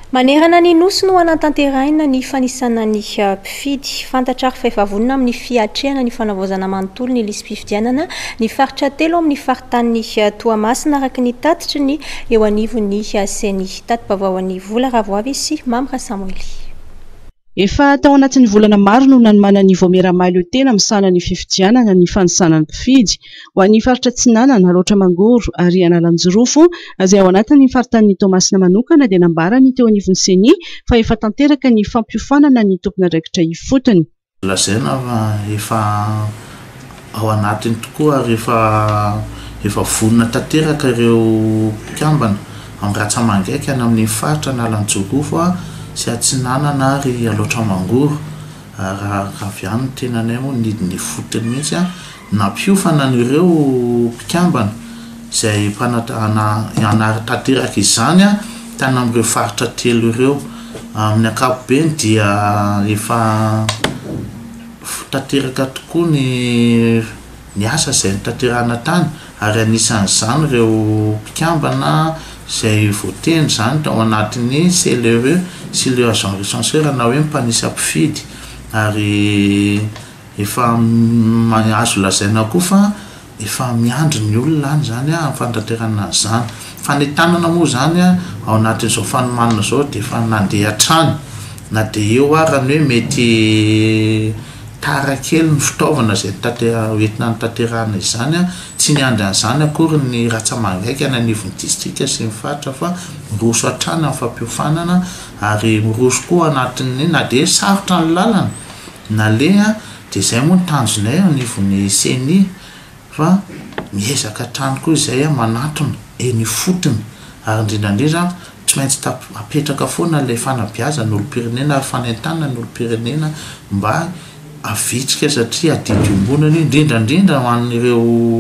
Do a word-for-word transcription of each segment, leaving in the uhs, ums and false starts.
manerana ny nosy no anatanterahina ny fanisana ny mpifidy fantatrary fa efa vonona amin'ny fiatrehana ny fanavaozana manontolo ny lisy mpifidianana ny faritra telo amin'ny faritany Toamasina araka ny tatitry ny eo anivony seny tatim-baovao ny vola Ravoavy sy Mamra Samuely. Efa tao anatin'ny volana maro no nanomana ny Voameramailo tena misana ny fifidianana ny fanisana ny mpifidy ho an'ny faritra Tsinanana, Loatra Mangoro ary Analanjirofo izay ao anatin'ny faritany Toamasina manokana dia nambarany teo anivon'ny seny fa efa tanteraka ny fampiofanana ny tompon'andraikitra ifotony. Lazaina efa ao anatiny tokoa ary efa efa vonona tanteraka ireo mpikambana amin'ny Ratsamangaiky any amin'ny faritra Analanjirofo sy Tsinanana ary Loatra Mangoro raha avy any tenanay moa nidiny fotony mihitsy nampiofana ireo mpikambana izay mpanatana ianara tanteraka izany tany amin'ireo faritra telo ireo amin'ny ankapobeny dia efa tanteraka tokoa ny ny asa izay nitanterahana tany ary anisan'izany ireo mpikambana izay voateny zany tao anatin'ny C L E E sy le agent recenseur na hoe mpanisa mpifidy ary efa azo lazaina koa fa efa miandry ny olona any zany amin'ny fantanterana zany fanetanana moa zany ao anatin'izao fanomanana zao dia efa nandeha hatrany na dia eo ary ny hoe mety tara kely ny fitaovana izay entina nitanterahana izany tsy niandry an'izany akory ny Ratsamangaiky any anivon'ny distrika sy ny faritra fa miroso hatrany amin'ny fampiofanana ary miroso koa anatin'ny na dia sarotra ny lalana na leha dia izay moa ny tanjonay anivon'ny seny fa miezaka hatrany koa izay manatona eny fotony ary indrindrandrindra tsy maintsy apetraka foana ilay fanabeazana olom-pirenena ary fanentanana ny olom-pirenena mba avitsika satria adidiombonany indrindrandrindra ho an'ireo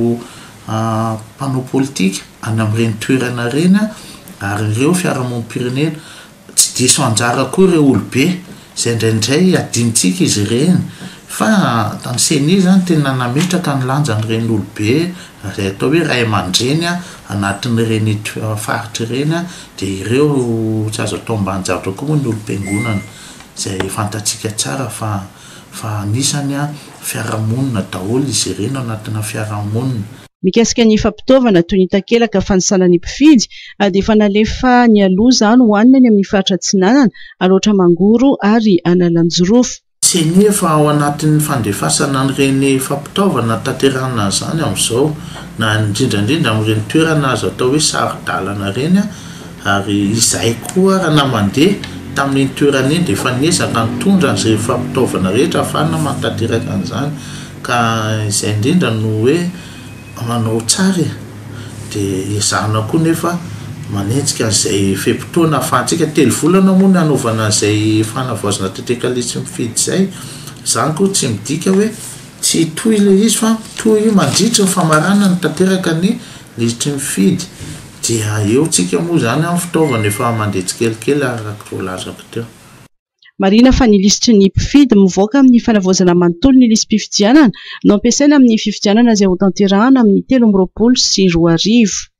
mpanao politika any amin'ireny toerana reny ary ireo fiarahamonim-pirenena tsy diso anjara koa ireo olobe izay indraindray adinitsika izy ireny fa tany seny zany tena nametraka ny lanjan'ireny olobe izay atao hoe ray aman-dreny anatin'ireny faritra ireny dia ireo tsy azo atao mbanjavatra koa moa ny olom-piangonana izay fantatsika tsara fa fa anisany fiarahamonina daholo izy ireny anatina fiarahamonina. Mikasika ny fampitaovana toy ny takelaka fanisana ny mpifidy dia efa nalefa ny aloha zany hoanina any amin'ny faritra Tsinanana, Loatra Mangoro ary Analanjirofo. Seny efa ao anatin'ny fandefasana an'ireny fampitaovana tanterahana zany amin'izao na indrindrandrindra amin'ireny toerana azo atao hoe saro-dalana reny ary izay koa raha namandeha tamin'ny toerana eny dia efa niezaka nitondra an'izay fampitaovana rehetra ahafahana mantanteraka an'izany ka izay indrindra no hoe manao tsara dia ezahana koa nefa manenjika an'izay feim-potoana ahafahantsika telo volana moa ny hanaovana an'izay fanavaozana tanteraka lisy mifidy izay izany koa tsy midika hoe tsy toy ilay izy fa toy mandritra ny famarana ny tanteraka ny lisitry mifidy dia eo tsika moa zany amin'ny fitaovana efa mandeha tsikelikely araka voalazako teo. Marina fa ny lisitry ny mpifidy mivoaka amin'ny fanavaozana manontolo ny lisy mpifidianana no ampiasaina amin'ny fifidianana izay ho tanterahana amin'ny telo amby roapolo sy roa arivo.